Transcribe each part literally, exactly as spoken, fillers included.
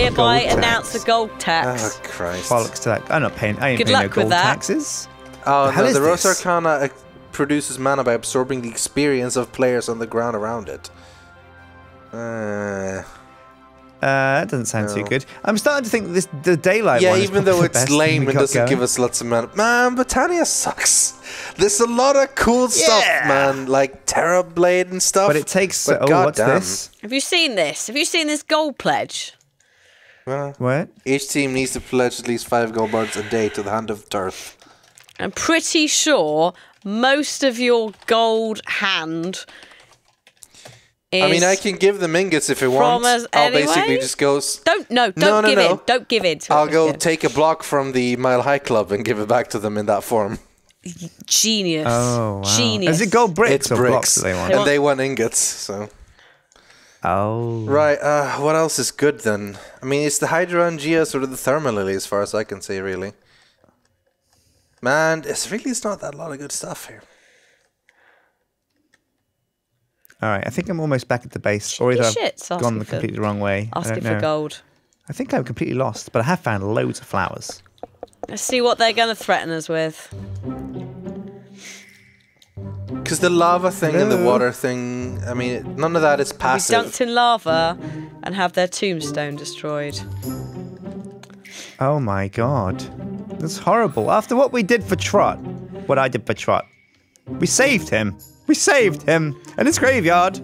hereby gold announce tax. a gold tax. Oh, Christ. Bollocks to that. I'm not paying. I ain't Good paying no luck with gold that. taxes. Oh, The hell no, is the Rose this? Arcana uh, produces mana by absorbing the experience of players on the ground around it. Uh, Uh, that doesn't sound too No. good. I'm starting to think this the daylight yeah, one is even probably though the it's best thing lame we and got doesn't going. give us lots of mana. Man, Botania sucks. There's a lot of cool stuff, Yeah. man, like Terra Blade and stuff. But it takes. But oh, what's goddamn. this? Have you seen this? Have you seen this gold pledge? Well, What? each team needs to pledge at least five gold bars a day to the Hand of Turf. I'm pretty sure most of your gold hand is... I mean, I can give them ingots if you From want. us I'll basically anyway? just go. s- Don't, no, don't No, no, give no. in. Don't give in to I'll it. go Yeah. take a block from the Mile High Club and give it back to them in that form. Genius. Oh, wow. Genius. Is it gold bricks It's or bricks, blocks that they want? and want- they want ingots. So Oh. right, uh, what else is good then? I mean, it's the Hydra and Gia, sort of the Thermalily, as far as I can see, really. Man, it's really it's not that lot of good stuff here. All right, I think I'm almost back at the base, or either Your I've shit's gone asking the for- completely wrong way. I Asking don't for know. gold. I think I'm completely lost, but I have found loads of flowers. Let's see what they're going to threaten us with. Because the lava thing and the Hello? water thing, I mean, none of that is We passive. dunked in lava and have their tombstone destroyed. Oh my god. That's horrible. After what we did for Trot, what I did for Trot, we saved him. We saved him. And his graveyard.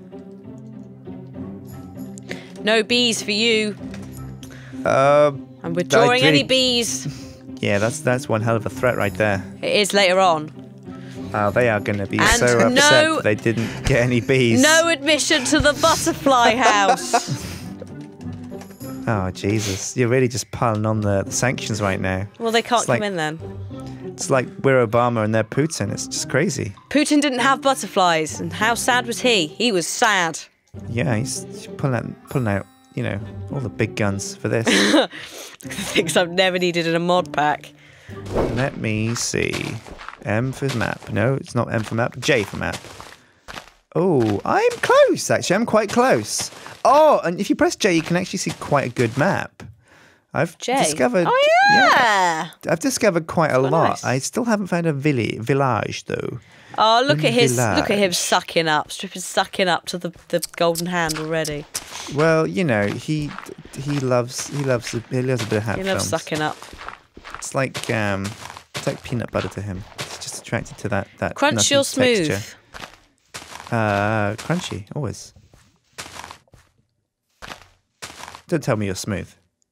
No bees for you. Uh, I'm withdrawing I any really- bees. yeah, that's that's one hell of a threat right there. It is later on. Oh, they are going to be And so upset no- that they didn't get any bees. No admission to the butterfly house. Oh, Jesus. You're really just piling on the, the sanctions right now. Well, they can't It's come like- in then. It's like we're Obama and they're Putin. It's just crazy. Putin didn't have butterflies, and how sad was he? He was sad. Yeah, he's he's pulling out, pulling out, you know, all the big guns for this. Things I've never needed in a mod pack. Let me see. M for map. No, it's not M for map. J for map. Oh, I'm close, actually. I'm quite close. Oh, and if you press J, you can actually see quite a good map. I've Jay. discovered... Oh, yeah. I've discovered quite a quite lot. nice. I still haven't found a villi- village, though. Oh, look at his, Village. look at him sucking up. Stripping sucking up to the, the golden hand already. Well, you know, he he loves he loves a, he loves a bit of hat He loves films. sucking up. It's like um, it's like peanut butter to him. He's just attracted to that that Crunchy nutty or smooth? texture. Uh, crunchy, always. Don't tell me you're smooth.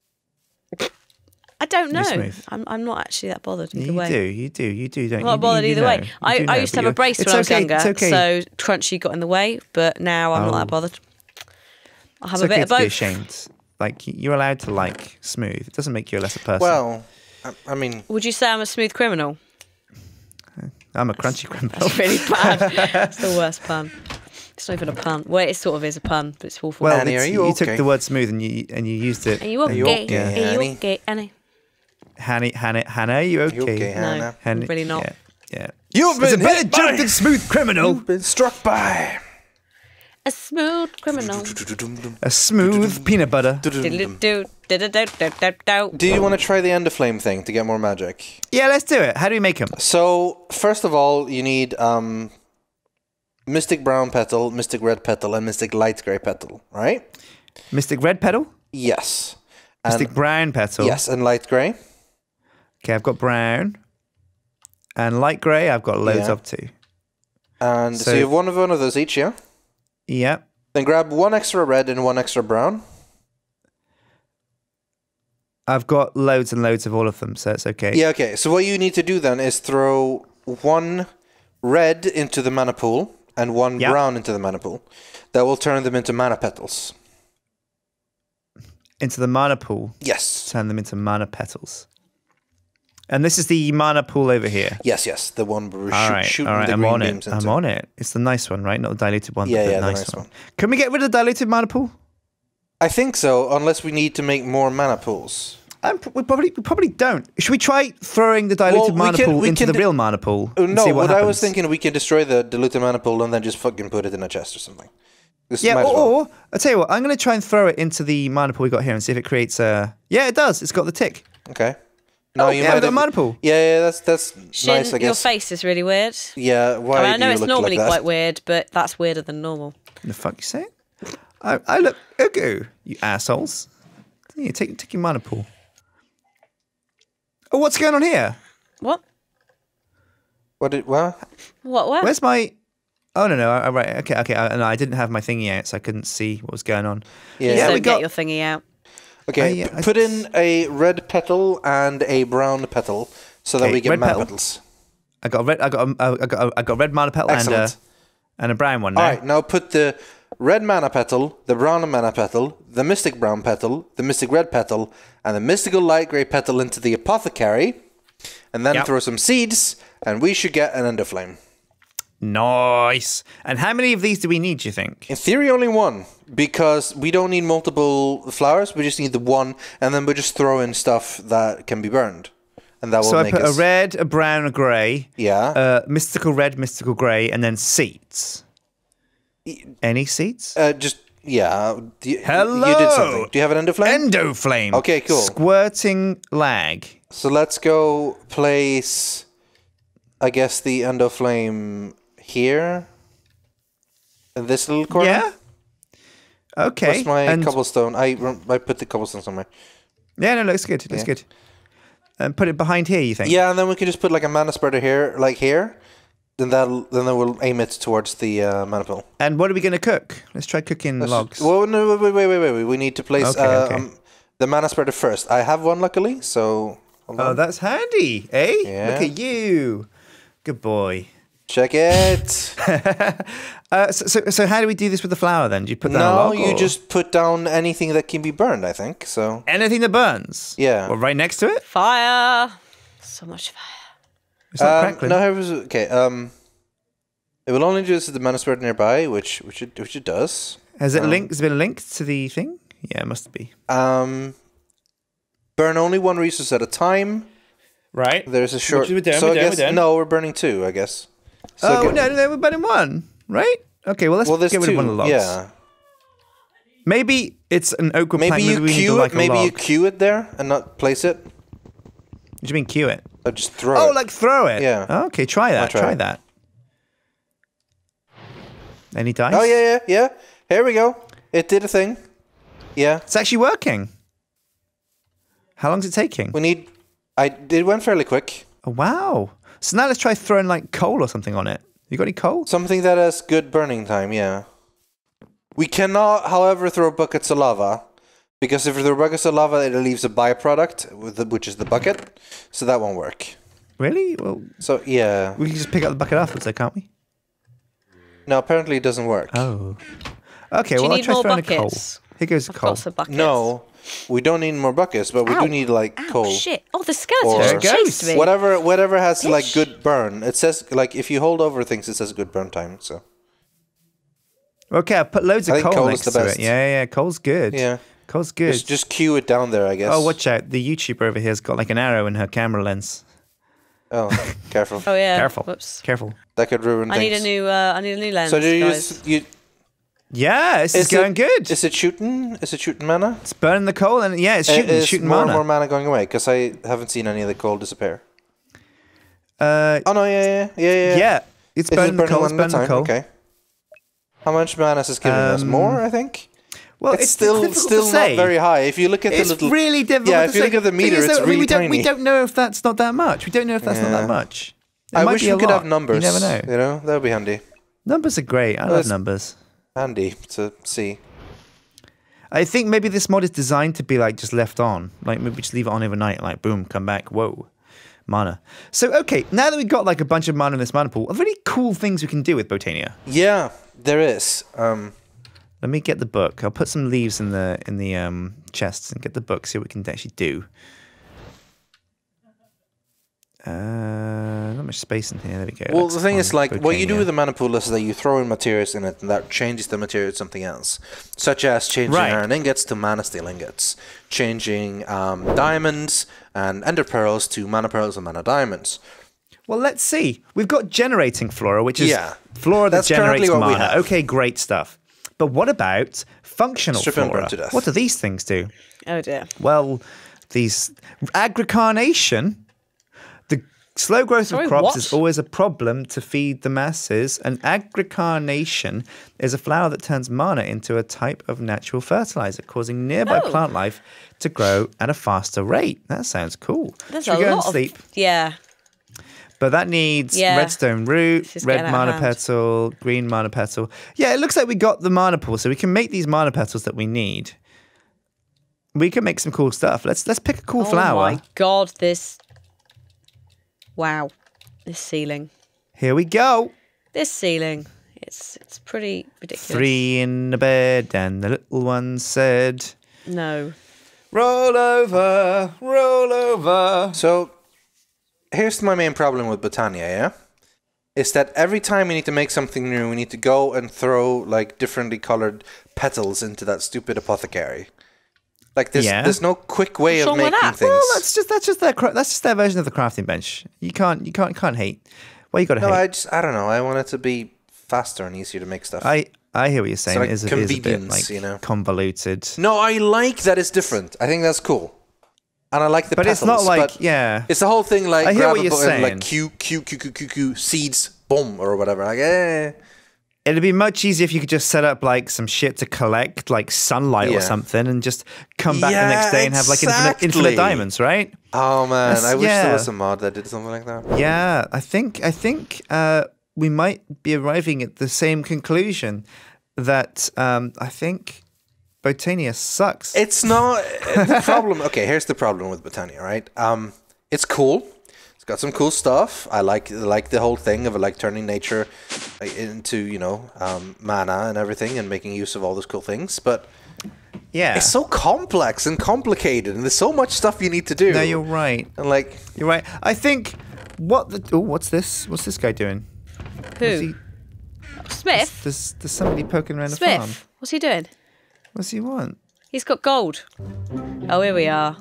I don't know. You're smooth. I'm, I'm not actually that bothered either you way. do, you do, you do, don't I'm you? not bothered you, you either know. way. You I, do I know, used to but have a you're- brace it's when I was okay, younger, it's okay. so Crunchy got in the way, but now I'm not Oh. that bothered. I'll have It's a okay bit of to be both. ashamed. Like you're allowed to like smooth. It doesn't make you a lesser person. Well, I, I mean, Would you say I'm a smooth criminal? I'm a crunchy criminal. That's really bad. It's the worst pun. It's not even a pun. Well, it sort of is a pun, but it's awful. Well, Annie, it's- are you took okay? the word smooth and you and you used it. Are you okay? you okay, Are you Annie? okay, Annie? Hannah, Hannah, Hannah, are you okay? you okay, No, Hannah? Hannah, I'm really not. Yeah, yeah. You've It's a been better hit joke by- than smooth criminal. Been struck by. A smooth criminal. A smooth peanut butter. Diddle-do, diddle-do-do-do-do. Do you want to try the End of Flame thing to get more magic? Yeah, let's do it. How do we make them? So, first of all, you need um, Mystic Brown Petal, Mystic Red Petal, and Mystic Light Grey Petal, right? Mystic red petal, Yes. And, mystic brown petal. yes, and Light Grey. Okay, I've got brown. And light grey, I've got loads Yeah. of too. And so, So- you have one of one of those each, yeah? Yep. Then grab one extra red and one extra brown. I've got loads and loads of all of them, so it's okay. Yeah, okay. So what you need to do then is throw one red into the mana pool and one Yep. brown into the mana pool. That will turn them into mana petals. Into the mana pool, Yes. turn them into mana petals. And this is the mana pool over here. Yes, yes. The one where we're All shoot, right, shooting all right, the I'm green on it. beams into. I'm on it. It's the nice one, right? Not the diluted one, Yeah, but the yeah, the nice, nice one. one. Can we get rid of the diluted mana pool? I think so, unless we need to make more mana pools. I'm, we probably we probably don't. Should we try throwing the diluted Well, we mana can- pool we into can the do- real mana pool? Uh, and no, see what what I was happens? thinking, we can destroy the diluted mana pool and then just fucking put it in a chest or something. This Yeah, might or, as well. or I'll tell you what, I'm going to try and throw it into the mana pool we got here and see if it creates a... Yeah, it does. It's got the tick. Okay. No, Oh, you yeah, might we've got a have- mana pool. Yeah, yeah, that's that's Shin, nice. I your guess. face is really weird. Yeah. Why I, mean, I do know you it's look normally like that? quite weird, but that's weirder than normal. The fuck you saying? I, I look Ugu, you assholes. Yeah, take, take your mana pool. Oh, what's going on here? What? What did? Well, What? What? Where's my... Oh, no, no. I, I- right. Okay, okay. I, no, I didn't have my thingy out, so I couldn't see what was going on. yeah. Please Yeah, don't we get got- your thingy out. Okay. I, uh, I- Put in a red petal and a brown petal so that Okay, we get red mana petal. petals. I got a red. I got. A, I got. A, I got a red mana petal and a, Excellent. and a brown one. All Now. right. Now put the red mana petal, the brown mana petal, the mystic brown petal, the mystic red petal, and the mystical light grey petal into the apothecary, and then Yep. throw some seeds, and we should get an endoflame. Nice. And how many of these do we need? Do you think? In theory, only one, because we don't need multiple flowers. We just need the one, and then we just throw in stuff that can be burned, and that will So I make put us. a red, a brown, a grey. Yeah. Uh, mystical red, mystical grey, and then seeds. Any seeds? Uh, just yeah. Do you, Hello. You did something. Do you have an endoflame? Endoflame. Okay, cool. Squirting lag. So let's go place, I guess, the endoflame here. In this little corner. Yeah. Okay. Where's my and cobblestone? I rem- I put the cobblestone somewhere. yeah, no, looks good. Looks Yeah. good. And put it behind here. You think? Yeah, and then we can just put like a mana spreader here, like here. Then that then that will aim it towards the uh, mana pool. And what are we going to cook? Let's try cooking Let's- logs. Well, no, wait, wait, wait, wait, wait. We need to place Okay, uh, okay. Um, the mana spreader first. I have one, luckily. So hold Oh, on. that's handy, eh? Yeah. Look at you. Good boy. Check it. Uh, so, so, so how do we do this with the flour then? Do you put that on a No, log? you or- just put down anything that can be burned. I think so. anything that burns. Yeah. Well, right next to it. Fire. So much fire. It's not Um, crackling. no, here was okay. Um, it will only do this with the mana spreader nearby, which which it which it does. Has it um, linked? Has it been linked to the thing? Yeah, it must be. Um, burn only one resource at a time. Right. There's a short. we're done, so we're I done, guess we're done. no, we're burning two. I guess. So oh get- no, no, no, we're burning one, right? Okay, well let's well, there's get rid two. of one of the logs. Yeah. Maybe it's an oak wood Maybe plank. you Maybe we need to queue like it. Maybe a you log. queue it there and not place it. What do you mean queue it? Or just throw Oh, it. like throw it. Yeah. Oh, okay, try that. try Try, it. that. Any dice? Oh yeah, yeah, yeah. Here we go. It did a thing. Yeah. It's actually working. How long's it taking? We need. I it went fairly quick. Oh, wow. So now let's try throwing like coal or something on it. You got any coal? Something that has good burning time. Yeah. We cannot, however, throw buckets of lava. Because if we throw buckets of lava, it leaves a byproduct, with the, which is the bucket. So that won't work. Really? Well, So, yeah. we can just pick up the bucket afterwards, though, can't we? No, apparently it doesn't work. Oh. Okay, Do you well, I'll need try more throwing buckets? a coal. Here goes I've coal. got some buckets. No, we don't need more buckets, but we Ow. do need, like, Ow, coal. shit. Oh, the skeleton Or- just There it chased goes. me. Whatever whatever has, like, Bitch. good burn. It says, like, if you hold over things, it says good burn time, so. Okay, I'll put loads I of think coal coal is next the to best. it. Yeah, yeah, yeah, coal's good. Yeah. Coal's good. Just, just queue it down there, I guess. Oh, watch out. The YouTuber over here has got like an arrow in her camera lens. Oh, careful. Oh, yeah. Careful. Whoops. Careful. That could ruin I things. need a new. Uh, I need a new lens, So do you guys. use... You, Yeah, this is, Is going it- good. is it shooting? Is it shooting mana? It's burning the coal and yeah, it's shooting, Uh, is shooting more mana. and more mana going away? Because I haven't seen any of the coal disappear. Uh, Oh, no, yeah, yeah, yeah, yeah. yeah, it's Is it burning the coal. one It's at a burning the time? coal. Okay. How much mana is this giving us? Um, More, I think? Well, it's, it's, still difficult to still say. not very high. If you look at It's the little... really difficult. Yeah, to if you say. look at the Thing meter, is, it's though, I mean, really we don't, We tiny. don't know if that's not that much. We don't know if that's not Yeah. that much. It I might wish be we a could lot. have numbers. You never know. You know, that would be handy. Numbers are great. I love it's- numbers. Handy to see. I think maybe this mod is designed to be like just left on. Like maybe just leave it on overnight. Like boom, come back. Whoa, mana. So okay, now that we've got like a bunch of mana in this mana pool, are there any cool things we can do with Botania? Yeah, there is. Um, Let me get the book. I'll put some leaves in the in the um, chests and get the book. See what we can actually do. Uh, not much space in here. There we go. well, Let's the thing is, find like, what you do Botania. with the mana pool is that you throw in materials in it, and that changes the material to something else, such as changing Right. iron ingots to mana steel ingots, changing um, diamonds and ender pearls to mana pearls and mana diamonds. Well, let's see. We've got generating flora, which is Yeah. flora that That's currently generates what we mana. have. Okay, great stuff. But what about functional Strip and burn flora? to death. What do these things do? Oh dear. Well, these agricarnation, the slow growth Sorry, of crops what? is always a problem to feed the masses. And agricarnation is a flower that turns mana into a type of natural fertilizer, causing nearby Oh. plant life to grow at a faster rate. That sounds cool. There's Should a we go and lot sleep? of yeah. But that needs Yeah. redstone root, This is red getting out of mana hand. petal, green mana petal. Yeah, it looks like we got the mana pool, so we can make these mana petals that we need. We can make some cool stuff. Let's let's pick a cool Oh flower. my god, this. Wow, this ceiling. Here we go. This ceiling. It's it's pretty ridiculous. Three in the bed, and the little one said, No. "Roll over, roll over." So, here's my main problem with Botania, yeah? Is that every time we need to make something new, we need to go and throw, like, differently colored petals into that stupid apothecary. Like, there's, Yeah. there's no quick way What's of wrong with making that? things. Well, that's just that's just their cra- that's just their version of the crafting bench. You can't you can't can't hate. Well, you got to no, hate. I just, I don't know. I want it to be faster and easier to make stuff. I I hear what you're saying. like it is, a- it is a bit convenience, like you know? convoluted. No, I like that it's different. I think that's cool. And I like the But petals. it's not like but yeah. It's the whole thing like I hear grab what a you're button, saying. like Q, Q, Q, Q, Q, Q, seeds, boom, or whatever. Like, eh. It'd be much easier if you could just set up like some shit to collect like sunlight Yeah. or something and just come back the Yeah, next day and have like infinite, exactly. infinite diamonds, right? Oh man, That's- I wish yeah. there was a mod that did something like that. Yeah, I think I think uh, we might be arriving at the same conclusion that um, I think Botania sucks. It's not the problem. Okay, here's the problem with Botania, right? Um, it's cool. It's got some cool stuff. I like like the whole thing of like turning nature into you know um, mana and everything, and making use of all those cool things. But yeah. it's so complex and complicated, and there's so much stuff you need to do. No, you're right. And like, You're right. I think what the oh, what's this? What's this guy doing? What's Who? he, Smith? there's there's somebody poking around the farm. Smith? What's he doing? What's he want? He's got gold. Oh, here we are.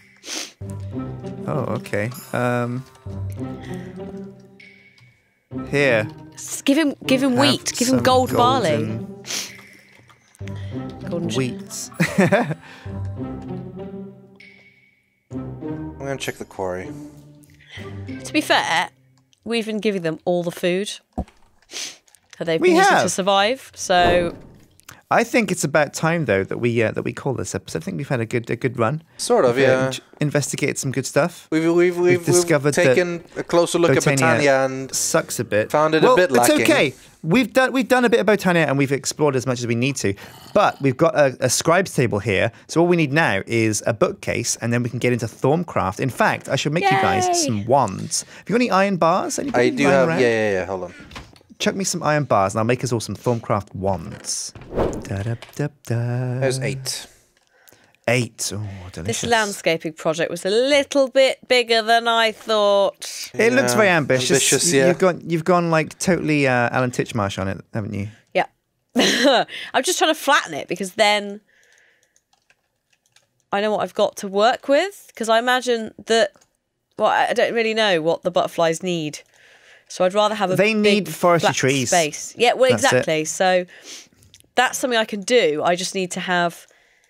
Oh, okay. Um, here. S- Give him, give him Have wheat. Give him some gold barley. golden Golden Wheat. I'm gonna check the quarry. To be fair, we've been giving them all the food that they've We been using to have. survive. So I think it's about time though that we uh, that we call this episode. I think we've had a good a good run. Sort of, We've, uh, yeah. in- investigated some good stuff. We've we've we've, we've discovered that taken a closer look at Botania Botania and Sucks a bit. found it a well, bit lacking. It's okay. We've done we've done a bit of Botania and we've explored as much as we need to. But we've got a, a scribes table here. So all we need now is a bookcase, and then we can get into Thorncraft. In fact, I should make you guys Yay. some wands. Have you got any iron bars? Anybody I do lying have. around? Yeah, yeah, yeah. Hold on. Chuck me some iron bars, and I'll make us all some Thorncraft wands. Da-da-da-da. There's eight. Eight. Oh, delicious. this landscaping project was a little bit bigger than I thought. It looks Yeah, very ambitious. ambitious, You- yeah. You've gone, you've gone like totally uh, Alan Titchmarsh on it, haven't you? Yeah. I'm just trying to flatten it because then I know what I've got to work with. Because I imagine that, well, I I don't really know what the butterflies need. So I'd rather have a They big, need forestry flat trees. space. Yeah, well, That's it. exactly. So that's something I can do. I just need to have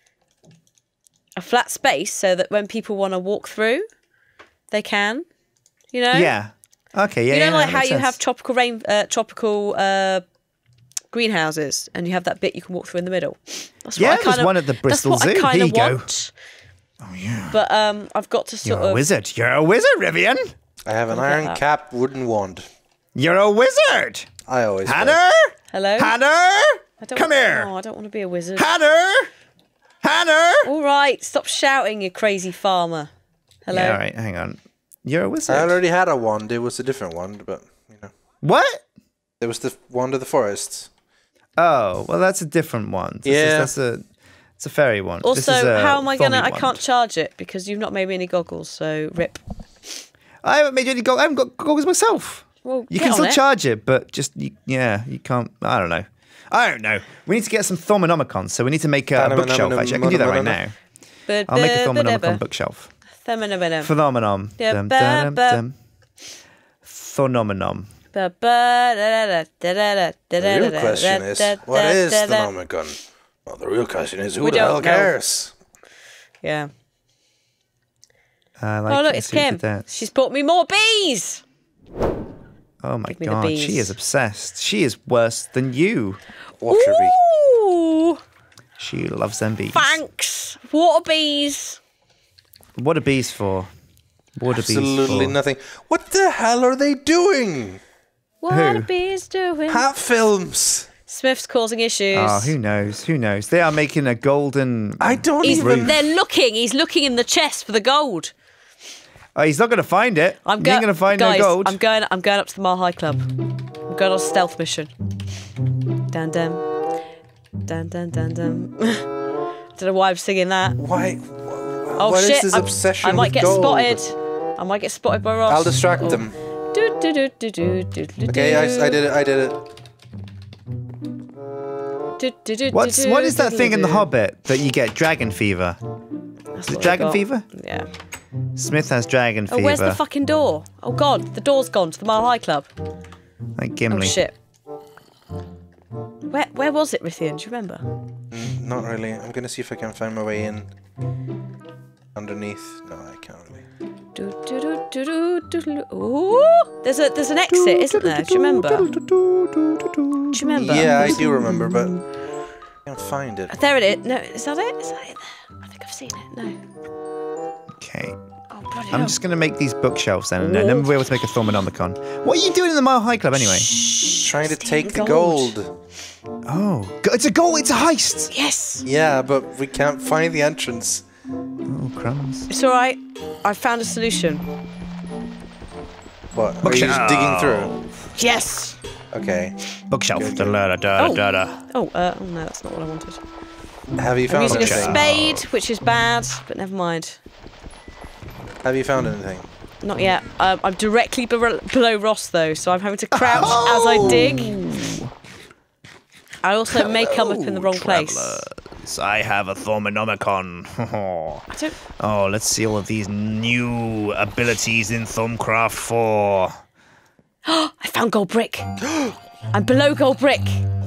a flat space so that when people want to walk through, they can. You know. Yeah. Okay. Yeah. You know, yeah, like that how makes you sense. have tropical rain, uh, tropical uh, greenhouses, and you have that bit you can walk through in the middle. That's Yeah, what I there's kinda, one at the Bristol that's what Zoo. I kind Here of you go. want. Oh yeah. But um, I've got to You're sort a of. wizard. You're a wizard, Rivian. I have an Look at iron that. cap wooden wand. You're a wizard. I always. will. Hannah. Hello. Hannah. I don't Come want, here. Oh, I don't want to be a wizard. Hannah. Hannah. All right, stop shouting, you crazy farmer. Hello. Yeah. All right. Hang on. You're a wizard. I already had a wand. It was a different wand, but you know, What? it was the wand of the forests. Oh, well, that's a different one. This Yeah. Is, that's a. It's a fairy one. This Also, is a how am I gonna? thorny I wand. can't charge it because you've not made me any goggles. So rip. I haven't made any. Go- I haven't got goggles myself. Well, You get can on still it. charge it, but just you, yeah, you can't. I don't know. I don't know. We need to get some Thormonomicons, so we need to make a, a bookshelf. Actually, I can do that right now. I'll make a Thormonomicon bookshelf. Phenomenon. Phenomenon. Yeah, Dum, ba- dum, ba- dum. Phenomenon. The real question is, what is the Nomicon? Well, the real question is, who We the don't hell know. cares? Yeah. I like Oh, look, it. it's See who Kim. did that. She's brought me more bees. Oh my Give me the god, she bees. is obsessed. She is worse than you. Water bee. Ooh, She loves them bees. thanks. Water bees. What are bees for? What are bees Absolutely for? nothing. What the hell are they doing? What Who? are bees doing? Hat films. Smith's causing issues. Oh, who knows? Who knows? They are making a golden. I don't He's, even. they're looking. He's looking in the chest for the gold. Oh, he's not going to find it. I'm He go- ain't going to find guys, no gold. I'm going. I'm going up to the Mile High Club. I'm going on a stealth mission. Dun dun, dun dun dun dun. Don't know why I'm singing that. Why? Oh what is shit! this I'm- obsession I might with get gold? spotted. I might get spotted by Ross. I'll distract Oh. them. Do, do, do, do, do, do, do, Okay, I, I did it. I did it. Do, do, do, What's do, what is that do, thing in the do. Hobbit that you get? Dragon fever. That's it what I dragon got. fever? Yeah. Smith has dragon Oh, fever. where's the fucking door? Oh god, the door's gone to the Mile High Club. Like Oh Gimli. shit. Where where was it, Rithian? Do you remember? Not really. I'm gonna see if I can find my way in. Underneath. No, I can't really. Do, do, do, do, do, do, do. Ooh, there's a there's an exit, isn't there? Do you remember? Do you remember? Yeah, I do remember, but I can't find it. There it is. No, is that it? Is that it? I think I've seen it. No. Okay. Oh bloody I'm hell. just going to make these bookshelves then, and then we'll be able to make a Thormonomicon. What are you doing in the Mile High Club anyway? Trying to Stealing take the gold. gold. Oh, go- it's a goal. It's a heist. Yes. Yeah, but we can't find the entrance. Oh, crumbs. It's all right. I found a solution. What? Are you just digging through? Yes. Okay. Bookshelf. Good, Da, good. da, da, Oh. da, da. Oh, uh, oh no, that's not what I wanted. Have you I'm found using a anything? spade, which is bad, but never mind. Have you found anything? Not yet. Um, I'm directly be- below Ross though, so I'm having to crouch as I dig. I also may come up in the wrong place. Travelers, I have a Thormonomicon. I don't. Oh, let's see all of these new abilities in Thormcraft four. I found gold brick. I'm below gold brick.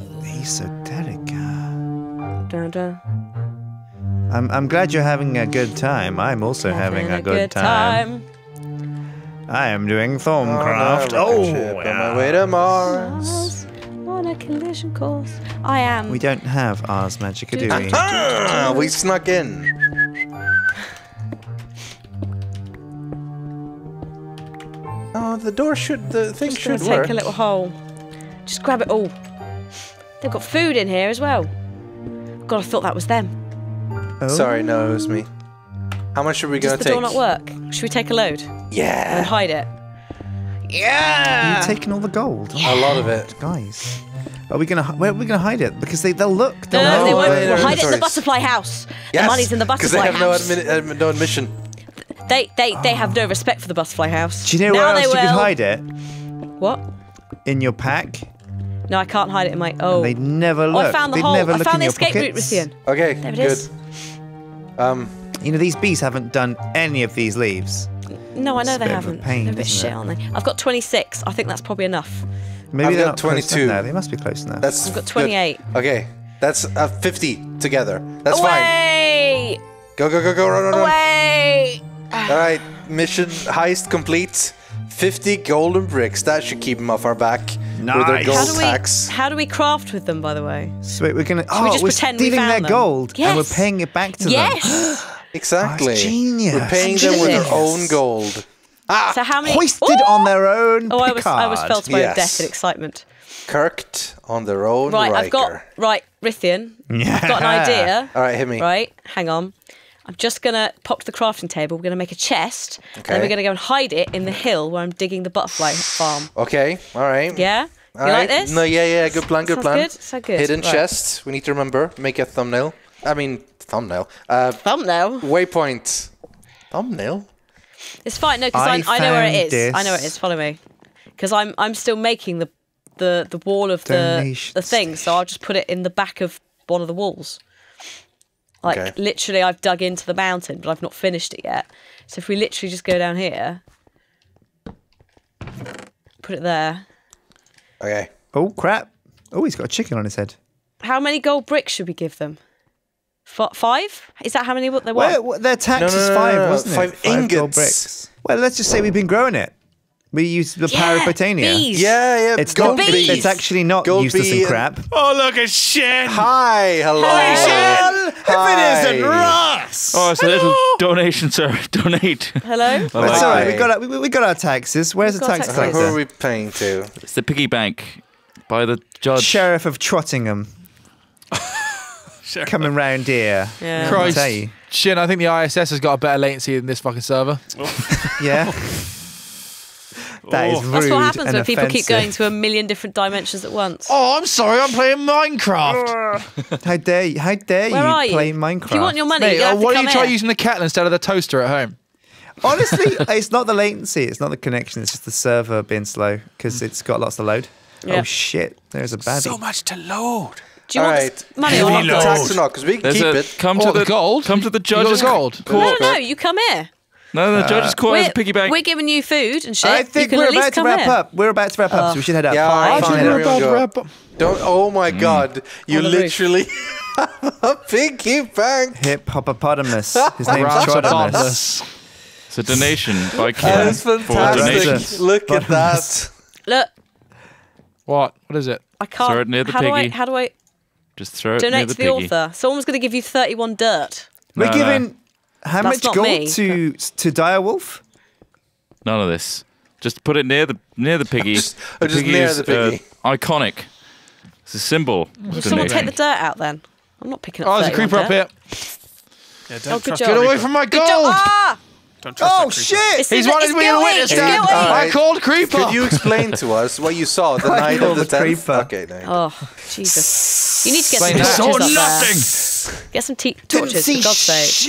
Esoterica. Dun, dun. I'm, I'm glad you're having a good time. I'm also having, a, good, time. I am doing Thormcraft. Oh, Oh, ship on yeah. my way to Mars. On a collision course. I am. We don't have Ars Magica, do we? Ah, we snuck in. Oh, the door should, the thing Just gonna should take work. a little hole. Just grab it all. They've got food in here as well. God, I thought that was them. Oh. Sorry, no, it was me. How much are we Does gonna the take? door not work? Should we take a load and Yeah, hide it? You're taking all the gold. a lot of it. Guys, are we gonna hi- where are we gonna hide it? Because they they'll look. No, They'll no, know. they won't. wait, We'll no, hide it in the inventories. butterfly house. Yes, The money's in the because butterfly they have no, house. admin, admin, no admission. They they they have no respect for the butterfly house. Do you know now where they else you could will. hide it? What? In your pack. No, I can't hide it in my. Oh, They'd never oh I look. found the They'd hole. never I look found in the your escape route, pockets. Rithian. Okay, There it good. is. Um, You know these bees haven't done any of these leaves. No, I know It's a they bit of a haven't. pain, They're a bit isn't shit, it? aren't they? I've got twenty-six. I think that's probably enough. Maybe I've they're got not close twenty-two. enough. No, they must be close enough. that's I've got good. twenty-eight. Okay, that's uh, fifty together. That's fine. Away! Go, go, go, go, run, run, run. Away! All right, mission heist complete. fifty golden bricks. That should keep them off our back with their Nice. gold How do we tax. how do we craft with them, by the way? So we're gonna. we Oh, just we're pretend we stealing their found them? gold and we're Yes. paying it back to them. Yes. Exactly. Oh, it's genius. We're paying them with their Genius. own gold. So how many? Hoisted Ooh! on their own. Oh, I was I was Picard. felt my own Yes. death in excitement. Kirked on their own Right, Riker. I've got right, Rithian. Yeah. I've got an idea. All right, hit me. Right, hang on. I'm just gonna pop to the crafting table. We're gonna make a chest, and then Okay. we're gonna go and hide it in the hill where I'm digging the butterfly farm. Okay, all right. Yeah, All you right. like this? No, yeah, yeah. Good plan, good Sounds plan. good, sounds good. Hidden Right. chest. We need to remember. Make a thumbnail. I mean, thumbnail. Uh, Thumbnail. waypoint. Thumbnail? It's fine. No, because I I, I know where it found is. I know where it this. is. Follow me. Because I'm I'm still making the the the wall of the Donation the thing. So I'll just put it in the back of one of the walls. Like Okay. literally, I've dug into the mountain, but I've not finished it yet. So if we literally just go down here, put it there. Okay. Oh crap! Oh, he's got a chicken on his head. How many gold bricks should we give them? F- five? Is that how many what they Well, want? well, their tax No, no, is no, five, no, no. wasn't Five it? Five gold ingots. bricks. Well, let's just say we've been growing it. We use the power of Yeah, Britannia. bees. Yeah, yeah. It's gold not. bees. It's actually not Gold useless bee and crap. Oh, look at Shen. Hi, hello. Well, if it isn't Hi. Ross. Oh, it's a little donation, sir. Donate. Hello? That's Hi. all right. We got our, we, we got our taxes. Where's We've the got tax taxes. Who are collector? we paying to? It's the piggy bank by the judge. Sheriff of Trottingham Sheriff. coming round here. Yeah. I'll Christ. tell you. Shin, I think the I S S has got a better latency than this fucking server. Yeah. That is Oh. rude. That's what happens and when people keep offensive. going to a million different dimensions at once. Oh, I'm sorry, I'm playing Minecraft. How dare you? How dare Where you are you? play Minecraft? If you want your money, Mate, you uh, have to why come don't you try here. using the kettle instead of the toaster at home? Honestly, it's not the latency. It's not the connection. It's just the server being slow because it's got lots to load. Yeah. Oh shit! There's a baddie. So much to load. Do you All want right. this money Do or you Heavy want not? the load. tax or not? Because we can There's keep a it. come Oh, to the the gold? Come to the You got the judge's gold. No, court. no, no, you come here. No, the judge's court has We're, a piggy bank. we're giving you food and shit. I you think can we're at least about to come wrap here. up. We're about to wrap up, so we should head out. Yeah, Fine, fine, fine, fine, everyone everyone go. go. Don't. Oh my God! You On the roof. literally have a piggy bank. Hip hoppopotamus. His name's Trotimus. Ratabamus. It's a donation by That Ken is for fantastic. donations. Look at that. Look, What? What is it? I can't. Throw it near the how do I? piggy. How do I Just throw it near donate the to the piggy. author? Someone's going to give you thirty-one dirt. We're No, no. giving how That's much not gold me. to to Direwolf? None of this. Just put it near the near the piggy. Just- the just piggy near is, the piggy. Uh, iconic. It's a symbol. Will someone take the dirt out then? I'm not picking up. Oh, there's a thirty-one creeper up dirt. here. Yeah, Oh, don't good trust job. Get the away creeper. from my Good job. gold! Ah! Don't trust Oh that creeper. shit! It's, He's it's wanted me to guilty, witness it's that. guilty. All I right. called creeper. Could you explain to us what you saw the I night call of the the tenth? creeper. Okay, no. Oh, Jesus. You need to get Explain some that. torches Saw up nothing. there. Get some te- Didn't torches, see for God's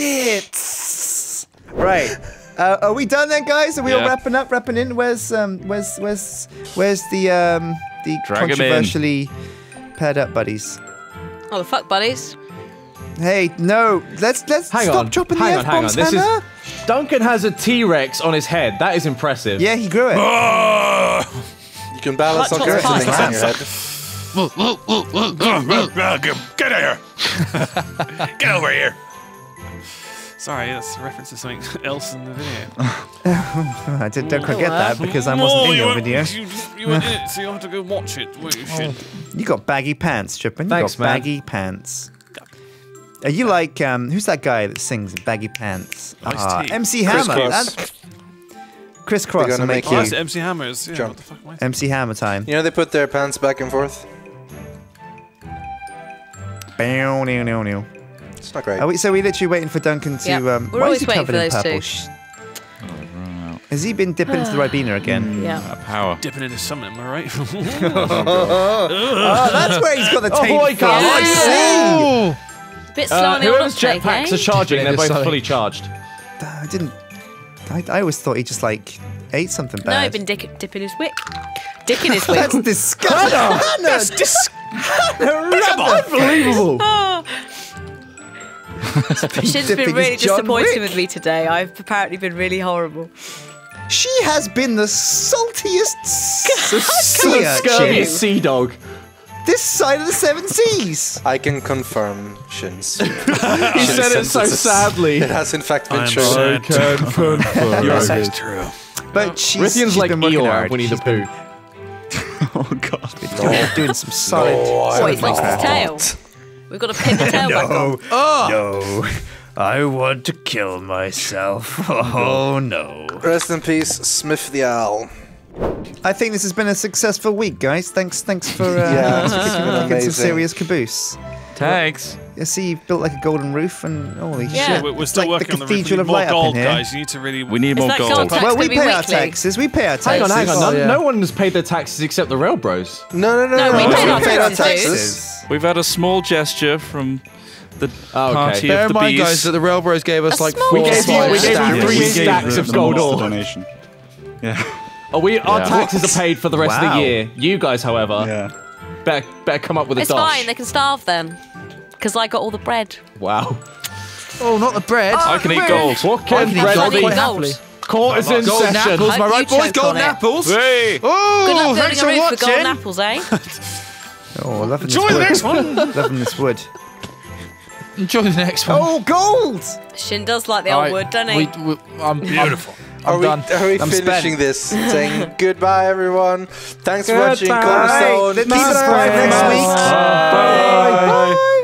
sake. shit. Right. Uh, are we done then, guys? Are we all Yeah. wrapping up, wrapping in? Where's um, where's where's where's the um, the Drag 'em in. controversially paired up buddies? Oh, the fuck buddies. Hey, no, let's let's Hang stop on, dropping hang the on, hang on. F-bombs, This Hannah. is Duncan has a T-Rex on his head. That is impressive. Yeah, he grew it. You can balance Like on Thomas everything Pine. on your head. Get out here. Get over here. Sorry, that's a reference to something else in the video. I did, don't quite get that because I Oh, wasn't in you your weren't- video. You, you weren't in it, so you have to go watch it. Well, you should. You got baggy pants, Trippin. You Thanks, got man. baggy pants. Are you like um? Who's that guy that sings in baggy pants? Ah, Ice-T. M C Hammer. Crisscross. And- Chris Cross gonna will make make Oh, you that's M C Hammers. Yeah, Jump. what the fuck am I M C Hammer time. You know they put their pants back and forth. Bow, new, new, new. It's not great. Are we, so we're literally waiting for Duncan to. Yeah. Um, We're why always is he waiting covered for in those purple? two. Sh- Has he been dipping into the Ribena again? Yeah. Uh, power. dipping into something, am I right? Oh, that's where he's got the Oh, tape boy, from. guys. I see. Oh! Bit slow Uh, on the whoever's uptake, jetpacks eh? are charging, they're both Sorry. fully charged. I didn't. I, I always thought he just like ate something No, bad. he'd been dick- dipping his wick. Dicking his wick. That's disgusting. Hannah, That's dis- Unbelievable. She's dipping been really his John disappointed Wick. with me today. I've apparently been really horrible. She has been the saltiest sea Scurvy urchin sea dog. this side of the seven seas. I can confirm Shins. He said it so sadly. It has in fact been I'm true. sad. can confirm. Yours That's is true. But she's, Rithion's she's like been working Eeyore, hard. Winnie the She's been Pooh. Oh god. doing, doing some solid. Oh, he's lost his tail. We've got to pin the tail back on. No, I want to kill myself. Oh no. Rest in peace, Smith the Owl. I think this has been a successful week, guys. Thanks, thanks for uh, Yeah, it's kicking, been kicking some amazing. serious caboose. Thanks. I see you've built like a golden roof and holy Yeah. shit. We're, we're It's still like working the on the roof. We cathedral need of more light up in gold, here. guys. You need to really. We need Is more that gold. gold tax Well, we gonna be pay our weekly? taxes. We pay our taxes. Hang on, hang on. Oh, no, yeah. no one has paid their taxes except the Rail Bros. No, no, no, No, no. we no, paid our paid our taxes, taxes. We've had a small gesture from the Oh, okay. party Bear of in the mind, bees. guys, that the Railbros gave us A like small four We gave you, five we gave stacks. you three we gave stacks the, of the gold monster ore. donation. Yeah. Oh, we, our Yeah. taxes are paid for the rest of Wow. the year. You guys, however, Yeah. better, better come up with a It's dosh. fine. They can starve then. Because I got all the bread. Wow. Oh, not the bread. I can eat gold. What I can can bread eat be? gold. happily. Courtesan Golden session. apples, am I Hope right, you boys? choke Golden on it. apples. Hey. Oh, Good luck thanks building a for roof for golden watching. apples, eh? Oh, loving this Enjoy the wood. next one. Loving this wood. Enjoy the next one. Oh, gold! Shin does like the old Alright, wood, doesn't he? we- we- I'm, Beautiful. I'm, Are I'm we, done. are we I'm finishing spent. this saying goodbye, everyone? Thanks for watching Bye. Cornerstone. Keep subscribed next week. Bye. Bye.